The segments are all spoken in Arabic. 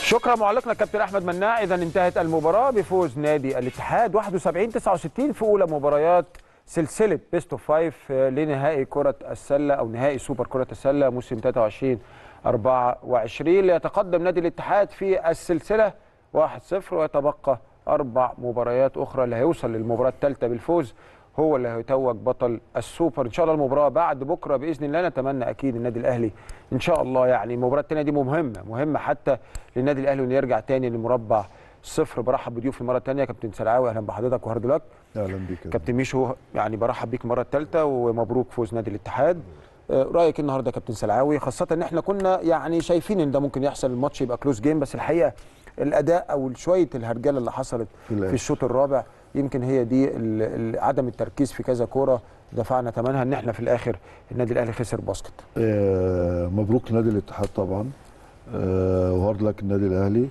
شكرا معلقنا كابتن احمد مناع. اذا انتهت المباراه بفوز نادي الاتحاد 71-69 في اولى مباريات سلسله بيست اوف 5 لنهائي كره السله او نهائي سوبر كره السله موسم 23-24. ليتقدم نادي الاتحاد في السلسله 1-0 ويتبقى 4 مباريات اخرى. اللي هيوصل للمباراه الثالثه بالفوز هو اللي هيتوج بطل السوبر. ان شاء الله المباراه بعد بكره باذن الله. نتمنى اكيد النادي الاهلي ان شاء الله، يعني المباراه الثانيه دي مهمه حتى للنادي الاهلي انه يرجع ثاني لمربع صفر. برحب بضيوفي المره الثانيه كابتن سلعاوي، اهلا بحضرتك وهارد لك. اهلا بيك كابتن ميشو، يعني برحب بيك المره الثالثه ومبروك فوز نادي الاتحاد. رايك النهارده يا كابتن سلعاوي، خاصه ان احنا كنا يعني شايفين ان ده ممكن يحصل، الماتش يبقى كلوز جيم، بس الحقيقه الاداء او شويه الهرجله اللي حصلت في الشوط الرابع يمكن هي دي عدم التركيز في كذا كوره دفعنا ثمنها ان احنا في الاخر النادي الاهلي خسر باسكت. مبروك نادي الاتحاد طبعا، وهارد لك النادي الاهلي.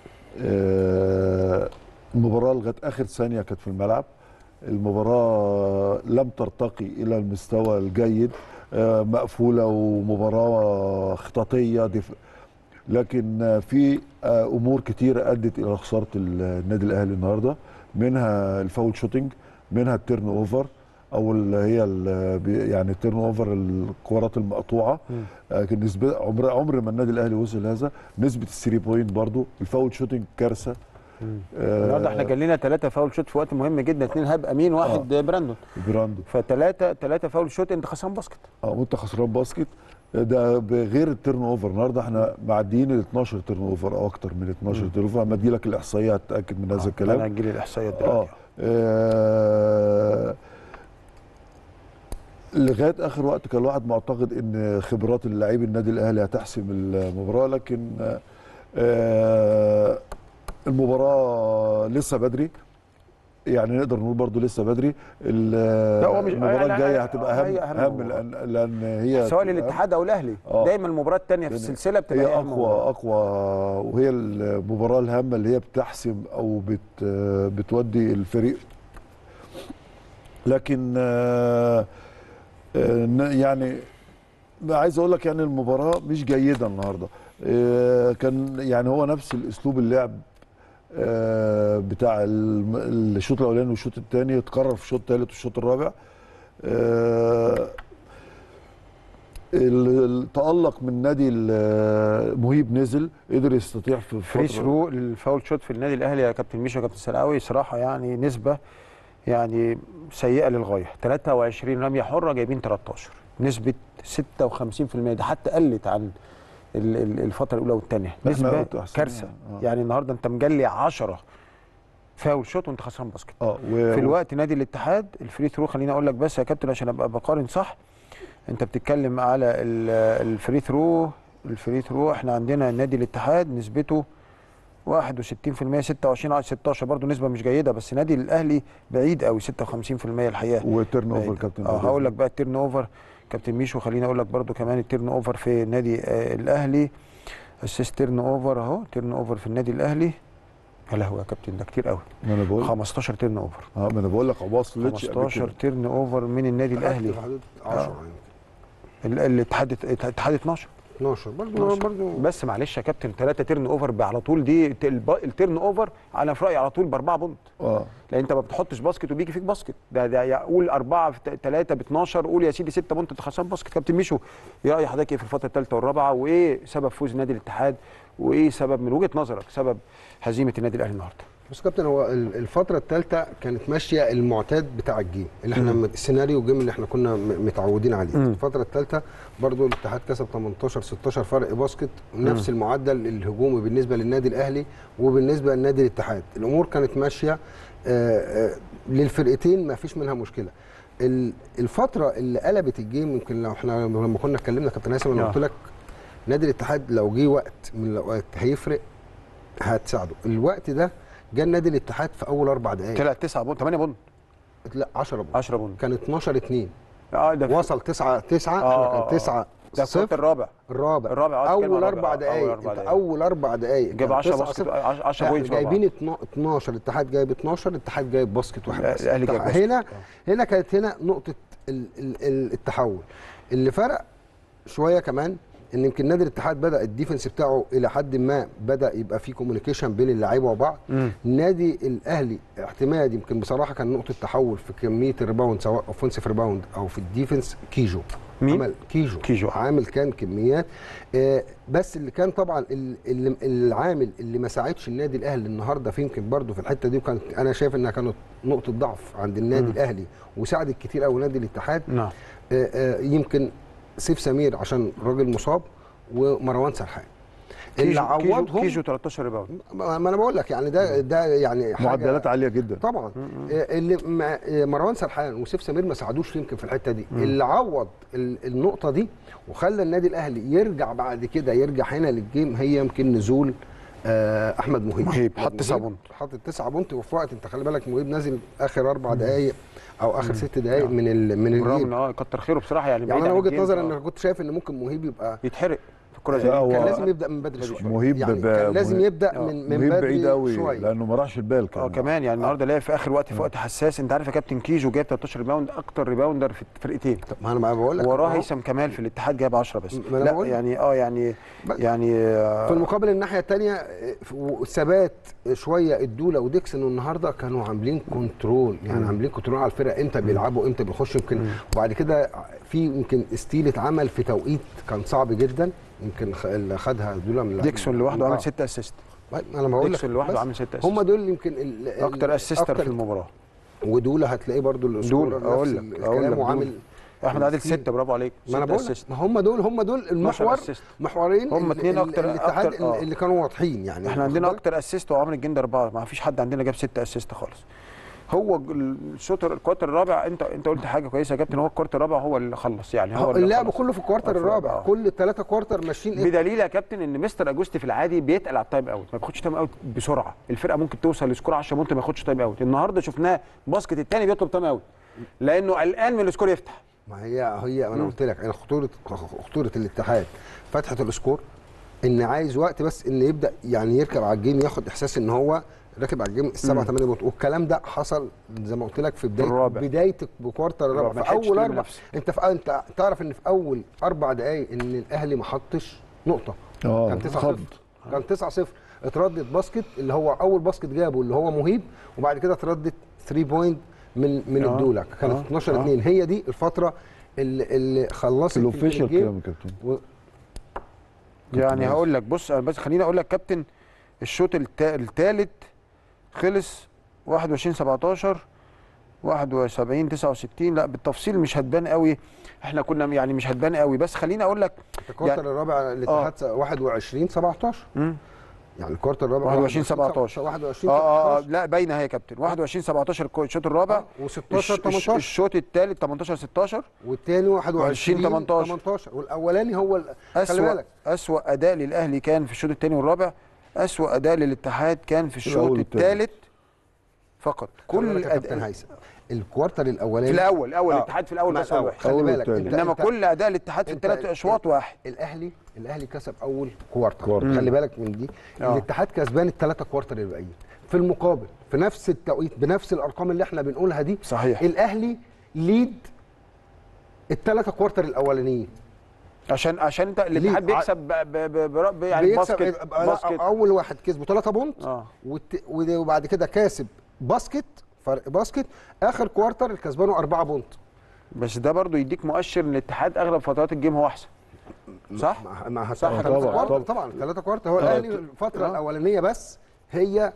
المباراه لغايه اخر ثانيه كانت في الملعب. المباراه لم ترتقي الى المستوى الجيد، مقفوله ومباراه خططيه لكن في امور كتيره ادت الى خساره النادي الاهلي النهارده، منها الفاول شوتنج، منها التيرن اوفر او اللي هي يعني التيرن اوفر الكورات المقطوعه. نسبه عمر ما النادي الاهلي وصل هذا. نسبه الثري بوينت برضو، الفاول شوتنج كارثه. النهارده احنا جالنا 3 فاول شوت في وقت مهم جدا، 2 هاب امين، 1 براندون. ف3 فاول شوت، انت خسران باسكت. وانت خسران باسكت، ده بغير التيرن اوفر. النهارده احنا معديين ال 12 تيرن اوفر او اكتر من 12 تيرن اوفر. اما ادي لك الاحصائيه هتاكد من هذا الكلام. انا هجي لي الاحصائيه دلوقتي. لغايه اخر وقت كان الواحد معتقد ان خبرات اللاعبين النادي الاهلي هتحسم المباراه، لكن المباراه لسه بدري، يعني نقدر نقول برضو لسه بدري. المباراه الجايه هتبقى اهم لان هي سواء للاتحاد او الاهلي. دايما المباراه الثانيه في السلسله بتبقى هي اقوى، وهي المباراه الهامه اللي هي بتحسم او بتودي الفريق. لكن يعني عايز اقول لك يعني المباراه مش جيده النهارده. كان يعني هو نفس الاسلوب اللعب بتاع الشوط الاولاني والشوط الثاني اتكرر في الشوط الثالث والشوط الرابع. تألق من نادي مهيب، نزل قدر يستطيع في فري ثرو الفاول شوت في النادي الاهلي يا كابتن ميشو كابتن سلعاوي صراحه يعني نسبه يعني سيئه للغايه. 23 رميه حره جايبين 13، نسبه 56%. ده حتى قلت عن الفتره الاولى والثانيه، نسبه كارثه. يعني النهارده انت مجلي 10 فاول شوت وانت خسران باسكت. في الوقت نادي الاتحاد الفري ثرو، خليني اقول لك بس يا كابتن عشان ابقى بقارن صح. انت بتتكلم على الفري ثرو احنا عندنا نادي الاتحاد نسبته 61%، 26 على 16 برضه نسبه مش جيده، بس نادي الاهلي بعيد قوي 56% الحقيقه. والتيرن اوفر كابتن هقول لك بقى التيرن اوفر كابتن ميشو. خليني اقول لك برضه كمان التيرن اوفر في نادي الاهلي. اسيست تيرن اوفر اهو، تيرن اوفر في النادي الاهلي يا لهوي يا كابتن ده كتير قوي. ما انا بقول 15 تيرن اوفر. ما انا بقول لك 15 تيرن اوفر من النادي الاهلي. 10 الاتحاد 12 برضه. بس معلش يا كابتن 3 تيرن اوفر على طول، دي التيرن اوفر على في رايي على طول ب4 بونت. لان انت ما بتحطش باسكت وبيجي فيك باسكت. ده قول 4 في 3 ب 12، قول يا سيدي 6 بونت انت خسران باسكت. كابتن ميشو ايه راي حضرتك ايه في الفتره الثالثه والرابعه، وايه سبب فوز نادي الاتحاد، وايه سبب من وجهه نظرك سبب هزيمه النادي الاهلي النهارده؟ بص يا كابتن، هو الفتره الثالثه كانت ماشيه المعتاد بتاع الجيم اللي احنا السيناريو جيم اللي احنا كنا متعودين عليه. الفتره الثالثه برضو الاتحاد كسب 18 16 فرق باسكت، نفس المعدل الهجومي بالنسبه للنادي الاهلي وبالنسبه للنادي الاتحاد. الامور كانت ماشيه للفرقتين، ما فيش منها مشكله. الفتره اللي قلبت الجيم يمكن لو احنا لما كنا اتكلمنا كابتن هيثم، انا قلت لك نادي الاتحاد لو جه وقت من الاوقات هيفرق هتساعده. الوقت ده جه النادي الاتحاد في اول 4 دقائق طلع 9 بونت 8 بونت، لا 10 بونت. 10 بونت كان 12 2 ده وصل 9 احنا كان 9 ده في الرابع اول 4 دقائق اول 4 دقائق جاب 10 باسكت 10 بوينت. جايبين 12، الاتحاد جايب 12، الاتحاد جايب باسكت واحد بس. الاهلي جايب باسكت. هنا كانت هنا نقطه التحول اللي فرق شويه كمان ان يمكن نادي الاتحاد بدا الديفنس بتاعه الى حد ما بدا يبقى فيه كوميونيكيشن بين اللعيبه وبعض. النادي الاهلي اعتماد يمكن بصراحه كان نقطه تحول في كميه الريباوند سواء اوفنسيف ريباوند او في الديفنس. كيجو مين؟ عمل كيجو عامل كان كميات. بس اللي كان طبعا العامل اللي ما ساعدش النادي الاهلي النهارده في يمكن برده في الحته دي، وكانت انا شايف انها كانت نقطه ضعف عند النادي الاهلي وساعدت كتير قوي نادي الاتحاد. نعم. يمكن سيف سمير عشان راجل مصاب ومروان سرحان اللي عوضهم. كيجو 13 ريباوند. ما انا بقول لك يعني ده يعني حاجه معدلات عاليه جدا طبعا. اللي مروان سرحان وسيف سمير ما ساعدوش يمكن في الحته دي. اللي عوض النقطه دي وخلى النادي الاهلي يرجع بعد كده يرجع هنا للجيم هي يمكن نزول احمد مهيب. حط 9 بونت. حط 9 بونت. وفي وقت انت خلي بالك مهيب نازل اخر 4 دقائق او اخر 6 دقائق من الجيم. كتر خيره بصراحه يعني انا وجهه نظري ان كنت شايف ان ممكن مهيب يبقى يتحرق في الكره زي كان لازم يبدا من بدري شويه. مهيب يعني كان لازم يبدا من بدري بعيد قوي شويه لانه ما راحش البال كمان يعني النهارده لعب في اخر وقت في وقت حساس. انت عارف يا كابتن كيجو جايب 13 ريباوند اكتر ريباوندر في الفرقتين. طب ما انا بقول لك وراه هيثم كمال في الاتحاد جايب 10 بس. لا يعني في المقابل الناحيه الثانيه ثبات شويه الدوله وديكسون النهارده كانوا عاملين كنترول. يعني عاملين كنترول على الفرق امتى بيلعبوا امتى بيخشوا. يمكن وبعد كده في يمكن ستيل اتعمل في توقيت كان صعب جدا. يمكن اللي خدها دوله من ديكسون لوحده عمل 6 اسيست. انا بقول لك ديكسون لوحده عامل 6 اسيست. هم دول يمكن اكتر اسيستر في المباراه. ودول هتلاقيه برضو دول اقول لك وعامل احمد عادل 6. برافو عليك. ما انا بقول لك ما هم دول محورين هم 2 اكتر الاتحاد اللي كانوا واضحين. يعني احنا عندنا اكتر اسيست وعمرو الجندي 4. ما فيش حد عندنا جاب 6 اسيست خالص. هو الكوارتر الرابع انت قلت حاجه كويسه يا كابتن. هو الكوارتر الرابع هو اللي خلص. يعني هو اللعب كله في الكوارتر الرابع. كل ال3 كوارتر ماشيين بدليل يا كابتن ان مستر اجوستي في العادي بيتقل على التايم اوت. ما بياخدش تايم اوت بسرعه. الفرقه ممكن توصل لسكور 10 بونت ما ياخدش تايم اوت. النهارده شفناه باسكت الثاني بيطلب تايم اوت لانه قلقان من السكور يفتح. ما هي انا قلت لك انا خطوره الاتحاد فتحه السكور ان عايز وقت بس ان يبدا يعني يركب على الجيم ياخد احساس ان هو راكب على الجيم ال7 8 بونت. والكلام ده حصل زي ما قلت لك في بدايه بكوارتر الرابع. في اول 4 انت تعرف ان في اول 4 دقائق ان الاهلي ما حطش نقطه. كان 9-0. كان 9-0. اتردد باسكت اللي هو اول باسكت جابه اللي هو مهيب. وبعد كده اتردد 3 بوينت من الدوله. كانت 12-2. هي دي الفتره اللي خلصت الاوفيشال كام يا كابتن؟ يعني هقول لك بص بس خليني اقول لك كابتن. الشوط الثالث خلص 21-17 71-69. لا بالتفصيل مش هتبان قوي. احنا كنا يعني مش هتبان قوي. بس خليني اقول لك الكوارتر الرابع الاتحاد 21-17. يعني الكوارتر الرابع 21-17 لا باينه هي يا كابتن. 21-17 الشوط الرابع و16-18 الشوط الثالث 18-16 والثاني 21-18 والاولاني هو خلي بالك اسوأ اداء للاهلي كان في الشوط الثاني والرابع. أسوأ أداء للاتحاد كان في الشوط الثالث فقط. كل الكوارتر الاولاني في الاول الاتحاد في الاول بس هو خلي بالك انما كل اداء الاتحاد في الثلاث اشواط واحد. الاهلي كسب اول كوارتر. خلي بالك من دي. الاتحاد كسبان ال3 كوارتر الباقيين. في المقابل في نفس التوقيت بنفس الارقام اللي احنا بنقولها دي صحيح الاهلي ليد ال3 كوارتر الاولانيين. عشان انت الاتحاد بيكسب يعني باسكت اول واحد كسبه 3 بونت وبعد كده كاسب باسكت فرق باسكت. اخر كوارتر الكسبانه 4 بونت. بس ده برضو يديك مؤشر ان الاتحاد اغلب فترات الجيم هو احسن. صح؟ صح طبعا 3 كوارتر. هو الاهلي الفتره الاولانيه بس هي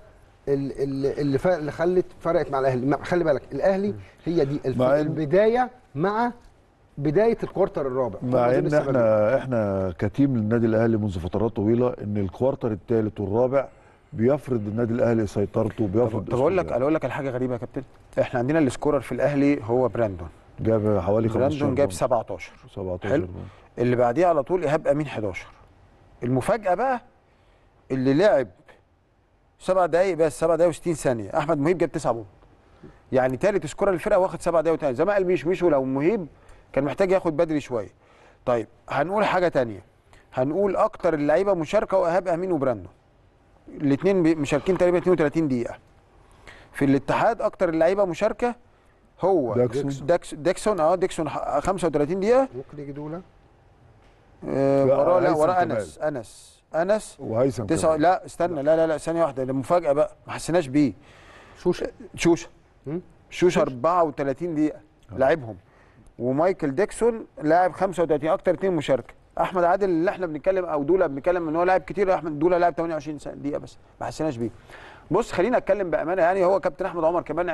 اللي خلت فرقت مع الاهلي. خلي بالك الاهلي هي دي البدايه مع بدايه الكوارتر الرابع. مع ان احنا كتيم للنادي الاهلي منذ فترات طويله ان الكوارتر الثالث والرابع بيفرض النادي الاهلي سيطرته. بيفرض. طب اقول لك على حاجه غريبه يا كابتن. احنا عندنا السكورر في الاهلي هو براندون. جاب حوالي 15. براندون جاب 17 حلو. اللي بعديه على طول ايهاب امين 11. المفاجاه بقى اللي لعب 7 دقائق بس 7 دقائق و60 ثانيه احمد مهيب جاب 9 بونت. يعني ثالث سكورر الفرقه واخد 7 دقائق وثاني. زي ما قال ميشو لو مهيب كان محتاج ياخد بدري شويه. طيب هنقول حاجه ثانيه. هنقول اكتر اللعيبه مشاركه وايهاب امين وبراندون. الاثنين مشاركين تقريبا 32 دقيقه. في الاتحاد اكتر اللعيبه مشاركه هو ديكسون. ديكسون 35 دقيقه. ممكن يجي دوله وراه لا هيثم وراه كمال. انس وهيثم تسعة. كمال. لا استنى، لا ثانيه واحده، ده مفاجاه بقى ما حسيناش بيه. شوشه 34 دقيقه لعبهم، ومايكل ديكسون لاعب 35 اكتر 2 مشاركه. احمد عادل اللي احنا بنتكلم او دوله بنتكلم ان هو لاعب كتير، احمد دوله لاعب 28 دقيقه بس ما حسيناش بيه. بص خلينا اتكلم بامانه، يعني هو كابتن احمد عمر كمان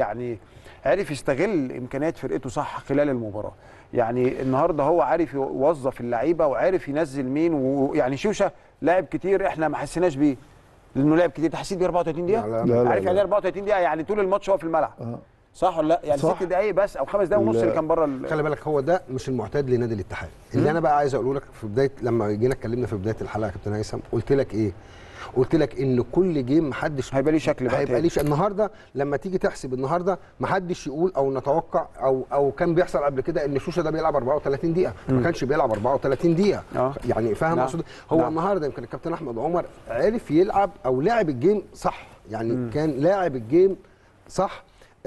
عرف يستغل امكانيات فرقته صح خلال المباراه. يعني النهارده هو عارف يوظف اللعيبه وعارف ينزل مين، ويعني شوشه لاعب كتير احنا ما حسيناش بيه لانه لاعب كتير. تحسيت بيه 34 دقيقه؟ لا عارف يعني ايه 34 دقيقه؟ يعني طول الماتش هو في الملعب. صح ولا لا؟ يعني 6 دقائق بس او 5 دقائق ونص اللي كان بره. خلي بالك هو ده مش المعتاد لنادي الاتحاد. اللي انا بقى عايز اقوله لك في بدايه لما جينا اتكلمنا في بدايه الحلقه يا كابتن هيثم، قلت لك ايه؟ قلت لك ان كل جيم محدش هيبقى ليه شكل بقى، هيبقى ليه النهارده لما تيجي تحسب النهارده محدش يقول او نتوقع او كان بيحصل قبل كده ان شوشه ده بيلعب 34 دقيقه، ما كانش بيلعب 34 دقيقه. يعني فاهم اقصد؟ هو النهارده يمكن الكابتن احمد عمر عرف يلعب او لعب الجيم صح، يعني كان لاعب الجيم صح.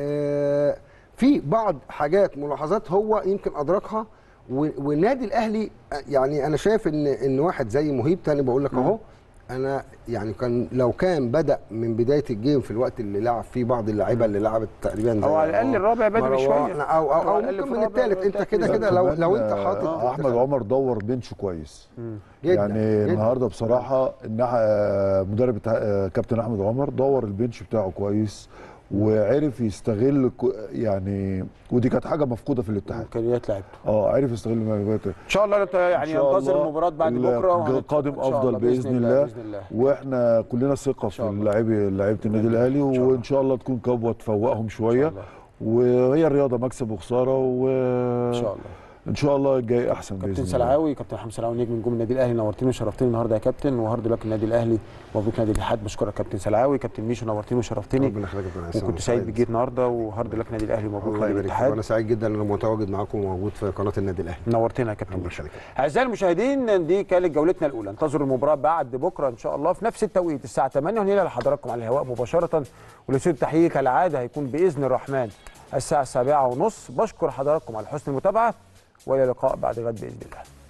في بعض حاجات ملاحظات هو يمكن ادركها، والنادي الاهلي يعني انا شايف ان واحد زي مهيب تاني بقول لك اهو، انا يعني لو كان بدا من بدايه الجيم في الوقت اللي لعب فيه بعض اللاعيبه اللي لعبت تقريبا او على الاقل الرابع بدري شويه او ممكن من الثالث. انت كده لو انت حاطط احمد عمر دور بنش كويس جداً يعني جداً. النهارده بصراحه مدرب كابتن احمد عمر دور البنش بتاعه كويس وعرف يستغل يعني، ودي كانت حاجه مفقوده في الاتحاد، امكانيات لعبته. عرف يستغل امكانياته. ان شاء الله يعني ينتظر المباراه بعد بكره قادم افضل باذن الله. واحنا كلنا ثقه في لعيبه النادي الاهلي، وان شاء الله تكون كبوه تفوقهم شويه، وهي الرياضه مكسب وخساره، وان شاء الله ان شاء الله الجاي احسن باذن الله. كابتن سلعاوي، كابتن محمد سلعاوي نجم نجوم النادي الاهلي، نورتني وشرفتني النهارده يا كابتن، وهارد لك النادي الاهلي، مبروك نادي الاتحاد. بشكرك كابتن سلعاوي. كابتن ميشو نورتني وشرفتني، ربنا يخليك يا كابتن، وكنت سعيد بجيت النهارده، وهارد لك النادي الاهلي، مبروك نادي الاتحاد. وانا سعيد جدا ان انا متواجد معاكم وموجود في قناه النادي الاهلي. نورتنا يا كابتن ميشو. اعزائي المشاهدين، دي كانت جولتنا الاولى، انتظروا المباراه بعد بكره ان شاء الله في نفس التوقيت الساعه 8، وهننقل لحضراتكم على الهواء مباشره، والاستوديو التحليلي كالعاده هيكون باذن الرحمن الساعه 7:30. بشكر حضراتكم على حسن المتابعه، والى اللقاء بعد غد باذن الله.